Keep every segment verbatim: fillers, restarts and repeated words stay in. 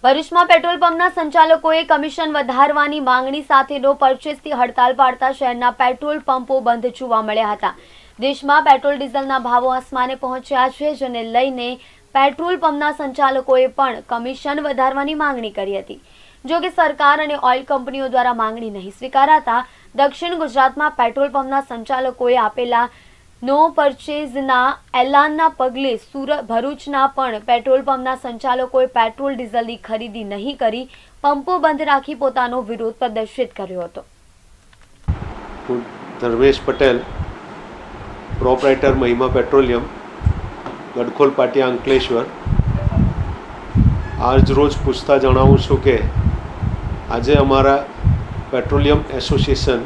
ભરૂચમાં પેટ્રોલ પંપના સંચાલકોએ કમિશન વધારવાની માંગણી સાથે નો પરચેસથી હડતાલ પાડતા શહેરના પેટ્રોલ પંપો બંધ જોવા મળ્યા હતા। દેશમાં પેટ્રોલ ડીઝલના ભાવો આસમાને પહોંચ્યા છે, જેને લઈને પેટ્રોલ પંપના સંચાલકોએ પણ કમિશન વધારવાની માંગણી કરી હતી। જો કે સરકાર અને ઓઇલ કંપનીઓ દ્વારા માંગણી નહીં સ્વીકારાતા દક્ષિણ ગુજરાતમાં પેટ્રોલ પંપના સંચાલકોએ આપેલા નો પરચેઝના એલાનના પગલે સુરત ભરૂચના પણ પેટ્રોલ પંપના સંચાલકોએ પેટ્રોલ ડીઝલની ખરીદી નહીં કરી પંપો બંધ રાખી પોતાનો વિરોધ પ્રદર્શિત કર્યો હતો। Dharmesh Patel, proprietor Mahima petroleum, Gadkhol Patiya, Ankleshwar. આજ રોજ પૂછતા જણાવું છું કે આજે અમારા પેટ્રોલિયમ એસોસિએશન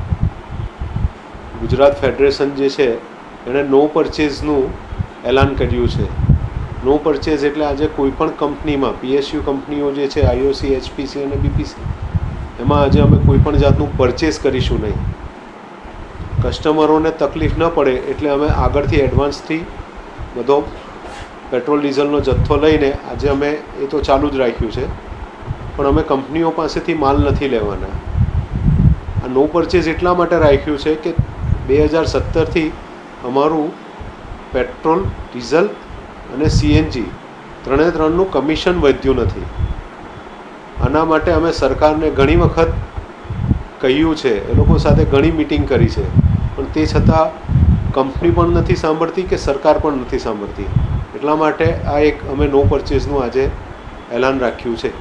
ગુજરાત ફેડરેશન જે છે એણે નો પરચેઝનું એલાન કર્યું છે। નો પરચેઝ એટલે આજે કોઈપણ કંપનીમાં પીએસયુ કંપનીઓ જે છે આઈઓસી, એચપીસી અને બીપીસી એમાં આજે અમે કોઈપણ જાતનું પરચેઝ કરીશું નહીં। કસ્ટમરોને તકલીફ ન પડે એટલે અમે આગળથી એડવાન્સથી બધો પેટ્રોલ ડીઝલનો જથ્થો લઈને આજે અમે એ તો ચાલુ જ રાખ્યું છે, પણ અમે કંપનીઓ પાસેથી માલ નથી લેવાના। આ નો પરચેઝ એટલા માટે રાખ્યું છે કે બે હજાર સત્તરથી અમારું પેટ્રોલ, ડીઝલ અને સીએનજી ત્રણે ત્રણનું કમિશન વધ્યું નથી। આના માટે અમે સરકારને ઘણી વખત કહ્યું છે, એ લોકો સાથે ઘણી મિટિંગ કરી છે, પણ તે છતાં કંપની પણ નથી સાંભળતી કે સરકાર પણ નથી સાંભળતી। એટલા માટે આ એક અમે નો પરચેઝનું આજે એલાન રાખ્યું છે।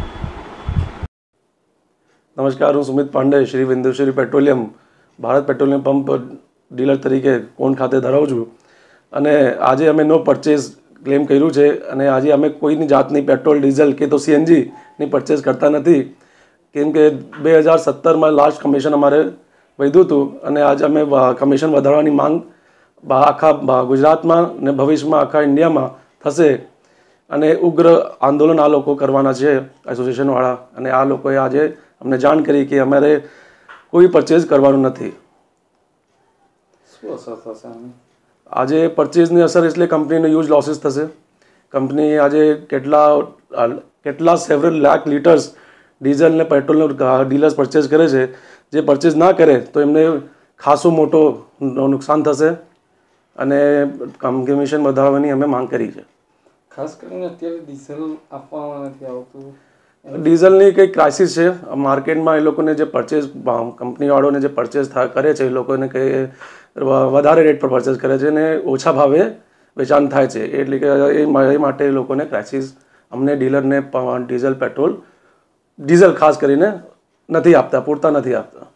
નમસ્કાર, હું Sumit Pandey, Shri Vindhushri petroleum Bharat petroleum pump dealer તરીકે કોણ ખાતે ધરાવું છું અને આજે અમે નો પરચેઝ ક્લેમ કર્યું છે અને આજે અમે કોઈની જાતની પેટ્રોલ, ડીઝલ કે તો સીએનજીની પરચેઝ કરતા નથી, કેમ કે બે હજાર સત્તરમાં લાસ્ટ કમિશન અમારે વધ્યું હતું અને આજે અમે કમિશન વધારવાની માંગ આખા ગુજરાતમાં ને ભવિષ્યમાં આખા ઇન્ડિયામાં થશે અને ઉગ્ર આંદોલન આ લોકો કરવાના છે એસોસિએશનવાળા, અને આ લોકોએ આજે અમને જાણ કરી કે અમારે કોઈ પરચેઝ કરવાનું નથી। આજે પરચેઝની અસર એટલે કંપનીને હ્યુજ લોસીસ થશે। કંપની આજે કેટલા કેટલા સેવરલ લાખ લીટર્સ ડીઝલ ને પેટ્રોલનું ડીલર્સ પરચેઝ કરે છે, જે પરચેઝ ના કરે તો એમને ખાસો મોટો નુકસાન થશે અને કમિશન વધારવાની અમે માંગ કરી છે। ખાસ કરીને અત્યારે ડીઝલ આપવામાં નથી આવતું। ડીઝલની કંઈક ક્રાઇસિસ છે માર્કેટમાં। એ લોકોને જે પરચેઝ કંપનીવાળોને જે પરચેઝ કરે છે એ લોકોને કંઈ વધારે રેટ પર પરચેઝ કરે છે અને ઓછા ભાવે વેચાણ થાય છે, એટલે કે એ માટે એ લોકોને ક્રાઇસિસ અમને ડીલરને ડીઝલ, પેટ્રોલ, ડીઝલ ખાસ કરીને નથી આપતા, પૂરતા નથી આપતા।